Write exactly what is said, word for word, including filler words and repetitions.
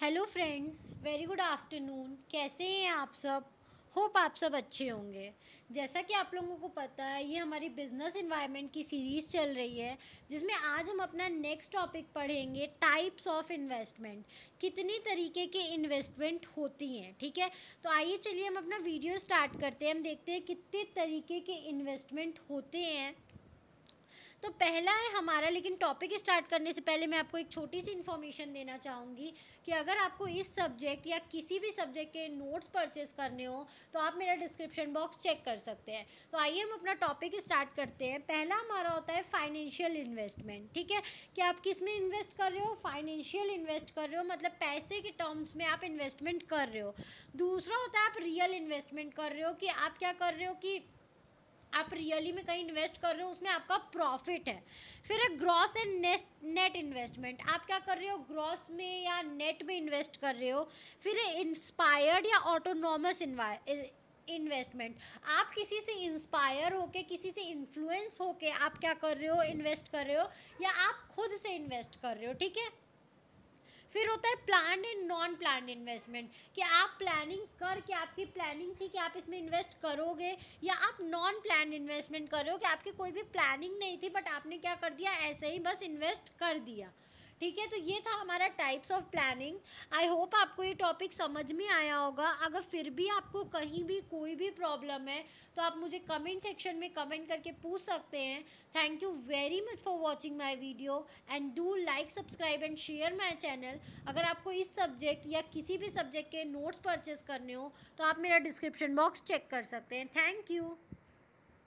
Hello friends, very good afternoon. कैसे हैं आप सब? होप आप सब अच्छे होंगे। जैसा कि आप लोगों को पता है, ये हमारी बिजनेस इन्वायरमेंट की सीरीज़ चल रही है, जिसमें आज हम अपना नेक्स्ट टॉपिक पढ़ेंगे, टाइप्स ऑफ इन्वेस्टमेंट। कितनी तरीके के इन्वेस्टमेंट होती हैं, ठीक है। तो आइए चलिए हम अपना वीडियो स्टार्ट करते हैं। हम देखते हैं कितने तरीके के इन्वेस्टमेंट होते हैं। तो पहला है हमारा, लेकिन टॉपिक स्टार्ट करने से पहले मैं आपको एक छोटी सी इन्फॉर्मेशन देना चाहूँगी कि अगर आपको इस सब्जेक्ट या किसी भी सब्जेक्ट के नोट्स परचेस करने हो तो आप मेरा डिस्क्रिप्शन बॉक्स चेक कर सकते हैं। तो आइए हम अपना टॉपिक स्टार्ट करते हैं। पहला हमारा होता है फाइनेंशियल इन्वेस्टमेंट, ठीक है। कि आप किस में इन्वेस्ट कर रहे हो? फाइनेंशियल इन्वेस्ट कर रहे हो, मतलब पैसे के टर्म्स में आप इन्वेस्टमेंट कर रहे हो। दूसरा होता है आप रियल इन्वेस्टमेंट कर रहे हो, कि आप क्या कर रहे हो कि आप रियली में कहीं इन्वेस्ट कर रहे हो, उसमें आपका प्रॉफिट है। फिर है gross and net net investment. आप क्या कर रहे हो? ग्रॉस में या नेट में इन्वेस्ट कर रहे हो। फिर है इंस्पायर्ड या ऑटोनॉमस इन्वेस्टमेंट। आप किसी से इंस्पायर होके, किसी से इन्फ्लुएंस होके आप क्या कर रहे हो? इन्वेस्ट कर रहे हो, या आप खुद से इन्वेस्ट कर रहे हो, ठीक है। फिर होता है planned and non planned investment, कि आप प्लानिंग करके, आपकी प्लानिंग थी कि आप इसमें इन्वेस्ट करोगे, या आप नॉन प्लान्ड इन्वेस्टमेंट कर रहे हो कि आपकी कोई भी प्लानिंग नहीं थी, बट आपने क्या कर दिया, ऐसे ही बस इन्वेस्ट कर दिया, ठीक है। तो ये था हमारा types of planning. I hope आपको ये टॉपिक समझ में आया होगा। अगर फिर भी आपको कहीं भी कोई भी प्रॉब्लम है तो आप मुझे कमेंट सेक्शन में कमेंट करके पूछ सकते हैं। Thank you very much for watching my video and do like, subscribe and share my channel. अगर आपको इस सब्जेक्ट या किसी भी सब्जेक्ट के नोट्स परचेस करने हो तो आप मेरा डिस्क्रिप्शन बॉक्स चेक कर सकते हैं। Thank you.